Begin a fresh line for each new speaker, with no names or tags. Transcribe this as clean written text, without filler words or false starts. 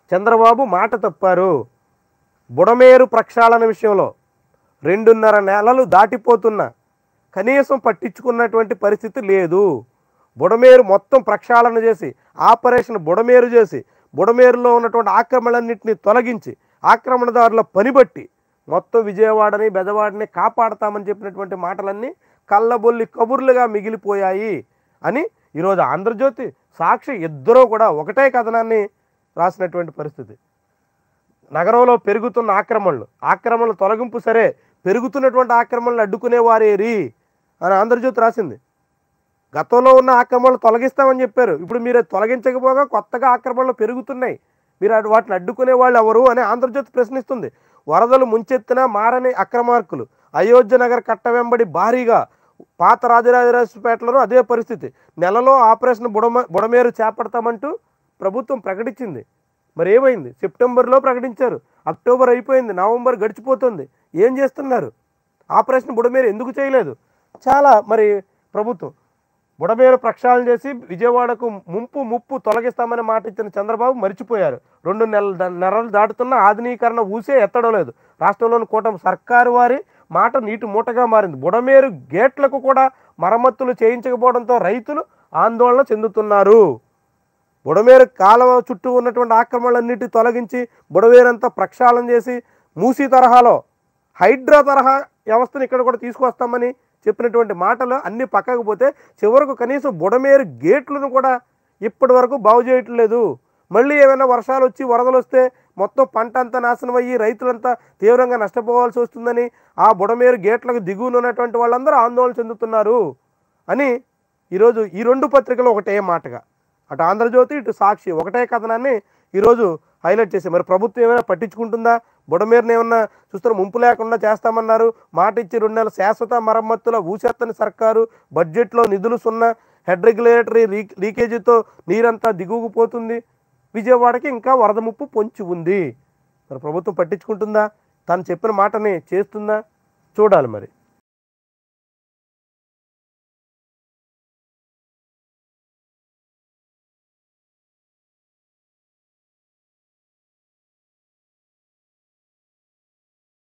చంద్రబాబు మాట తప్పారు. బుడమేరు ప్రక్షాళన విషయంలో 2.5 నెలలు దాటిపోతున్నా కనీసం పట్టించుకున్నటువంటి పరిస్థితి లేదు. బుడమేరు మొత్తం ప్రక్షాళన చేసి ఆపరేషన్ బుడమేరు చేసి బుడమేరులో ఉన్నటువంటి ఆక్రమణలన్నింటినీ తొలగించి ఆక్రమణదారుల పనిబట్టి మొత్తం విజయవాడని బెజవాడని కాపాడతామని చెప్పినటువంటి మాటలన్నీ కళ్ళబొల్లి కబుర్లుగా మిగిలిపోయాయి అని ఈరోజు ఆంధ్రజ్యోతి, సాక్షి ఇద్దరూ కూడా ఒకటే కథనాన్ని రాసినటువంటి పరిస్థితి. నగరంలో పెరుగుతున్న ఆక్రమణలు తొలగింపు సరే, పెరుగుతున్నటువంటి ఆక్రమణలు అడ్డుకునేవారేరి అని ఆంధ్రజ్యోతి రాసింది. గతంలో ఉన్న ఆక్రమణలు తొలగిస్తామని చెప్పారు, ఇప్పుడు మీరు తొలగించకపోగా కొత్తగా ఆక్రమణలు పెరుగుతున్నాయి, మీరు వాటిని అడ్డుకునే వాళ్ళు ఎవరు అని ఆంధ్రజ్యోతి ప్రశ్నిస్తుంది. వరదలు ముంచెత్తినా మారని అక్రమార్కులు, అయోధ్య నగర్ కట్ట వెంబడి భారీగా, పాత రాజరాజేశ్వరపేటలో అదే పరిస్థితి. నెలలో ఆపరేషన్ బుడమేరు చేపడతామంటూ ప్రభుత్వం ప్రకటించింది. మరి ఏమైంది? సెప్టెంబర్లో ప్రకటించారు, అక్టోబర్ అయిపోయింది, నవంబర్ గడిచిపోతుంది. ఏం చేస్తున్నారు? ఆపరేషన్ బుడమేరు ఎందుకు చేయలేదు? చాలా మరి ప్రభుత్వం బుడమేరు ప్రక్షాళన చేసి విజయవాడకు ముప్పు తొలగిస్తామని మాట ఇచ్చిన చంద్రబాబు మర్చిపోయారు. 2 నెలలు దాటుతున్న ఆధునీకరణ ఊసే ఎత్తడం లేదు. రాష్ట్రంలోని కూటమి సర్కారు వారి మాట నీటి మూటగా మారింది. బుడమేరు గేట్లకు కూడా మరమ్మతులు చేయించకపోవడంతో రైతులు ఆందోళన చెందుతున్నారు. బుడమేరు కాలువ చుట్టూ ఉన్నటువంటి ఆక్రమణలన్నిటి తొలగించి బుడమేరంతా ప్రక్షాళన చేసి మూసీ తరహాలో హైడ్రా తరహా వ్యవస్థను ఇక్కడ కూడా తీసుకొస్తామని చెప్పినటువంటి మాటలు అన్నీ పక్కకు పోతే చివరకు కనీసం బుడమేరు గేట్లను కూడా ఇప్పటి వరకు బాగు చేయట్లేదు. మళ్ళీ ఏమైనా వర్షాలు వచ్చి వరదలు వస్తే మొత్తం పంట అంతా నాశనం అయ్యి రైతులంతా తీవ్రంగా నష్టపోవాల్సి వస్తుందని ఆ బుడమేరు గేట్లకు దిగువన ఉన్నటువంటి వాళ్ళందరూ ఆందోళన చెందుతున్నారు అని ఈరోజు ఈ 2 పత్రికలు ఒకటే మాటగా, అటు ఆంధ్రజ్యోతి ఇటు సాక్షి ఒకటే కథనాన్ని ఈరోజు హైలైట్ చేసి, మరి ప్రభుత్వం ఏమైనా పట్టించుకుంటుందా? బుడమేరుని ఏమన్నా చూస్తున్న ముంపు లేకుండా చేస్తామన్నారు, మాట ఇచ్చి 2 నెలల శాశ్వత మరమ్మతుల ఊసెత్తని సర్కారు, బడ్జెట్లో నిధులు సున్నా, హెడ్ రెగ్యులేటరీ లీకేజీతో నీరంతా దిగువకు పోతుంది, విజయవాడకి ఇంకా వరద ముప్పు పొంచి ఉంది. మరి ప్రభుత్వం పట్టించుకుంటుందా? తను చెప్పిన మాటని చేస్తుందా? చూడాలి మరి.